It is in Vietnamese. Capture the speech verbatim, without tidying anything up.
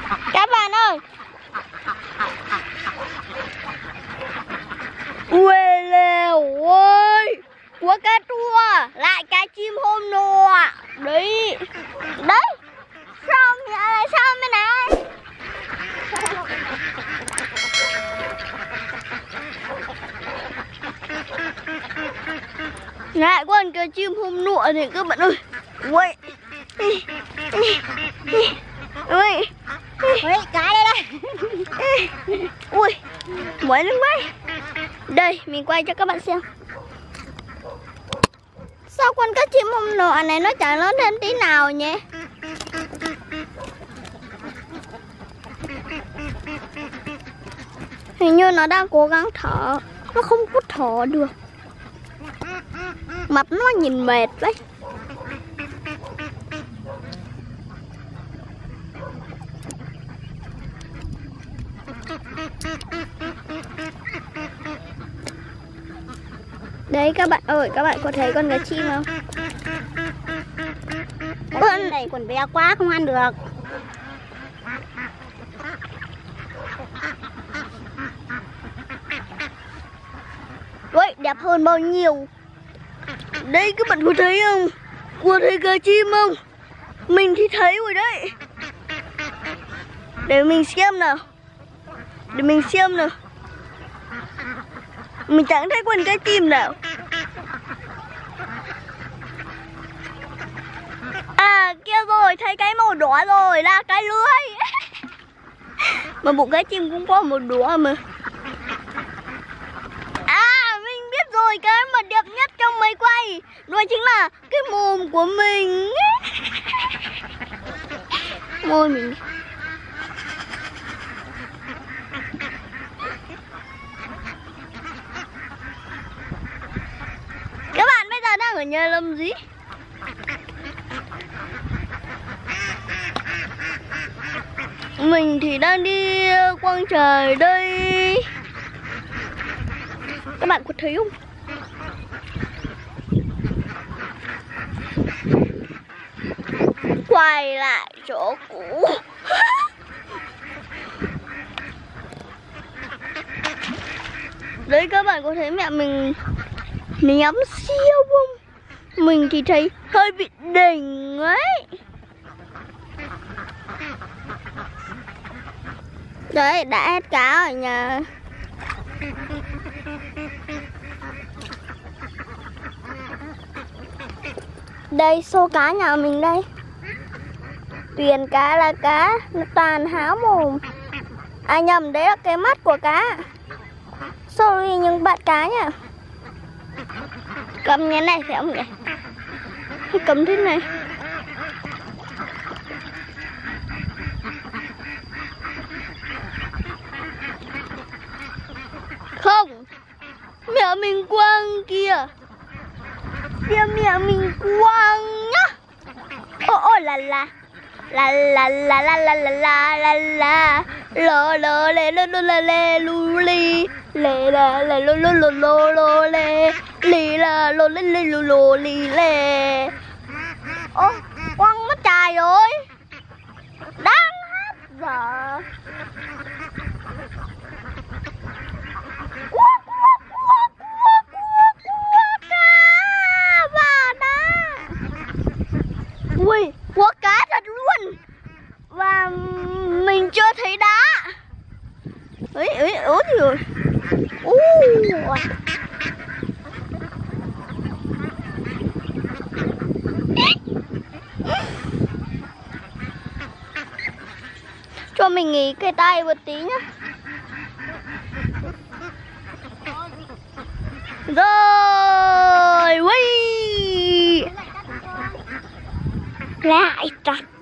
Các bạn ơi. Ui lều ơi. Của cá tua. Lại cá chim hôm nọ. Đấy. Đấy. Sao lại sao bên này? Lại con cá chim hôm nọ thì các bạn ơi. Ui. Ui. Ui, cái đây đây. Ui, mới lên mấy. Đây, mình quay cho các bạn xem. Sao con cá chim hôm nọ này nó chẳng lớn lên tí nào nhỉ? Hình như nó đang cố gắng thở. Nó không có thở được. Mặt nó nhìn mệt đấy. Đấy các bạn ơi, các bạn có thấy con cá chim không? Con này còn bé quá không ăn được. Ui, đẹp hơn bao nhiêu. Đây các bạn có thấy không? Có thấy cá chim không? Mình thì thấy rồi đấy. Để mình xem nào. Để mình xem nào. Mình chẳng thấy con cá chim nào. À kia rồi, thấy cái màu đỏ rồi, là cái lưới. Mà bộ cá chim cũng có màu đỏ mà. À mình biết rồi, cái mà đẹp nhất trong máy quay đó chính là cái mồm của mình. Môi mình. Các bạn bây giờ đang ở nhà làm gì? Mình thì đang đi quang trời đây. Các bạn có thấy không? Quay lại chỗ cũ. Đấy các bạn có thấy mẹ mình ném siêu không? Mình thì thấy hơi bị đỉnh ấy. Đấy, đã hết cá ở nhà. Đây, xô cá nhà mình đây. Tuyền cá là cá, nó toàn há mồm. À nhầm, đấy là cái mắt của cá. Sorry nhưng bạn cá nhá. Cầm như này phải không nhỉ? Hay cầm thế này? Không, mẹ mình quăng kìa. Kìa mẹ mình quăng nhá. Ô ô là là la la la la la la la la la lô lô lê lô lô lê lê lu li lê la lê lô lô lô lô lô lê li la lô lê lê lô lô li lê. Ô quăng mất trài rồi, đang hát giờ. Ui, có cá thật luôn. Và mình chưa thấy đá. Ấy, ấy, ớt gì rồi. Uh. Cho mình nghỉ cái tay một tí nhá. Rồi, ui. Lại chặt.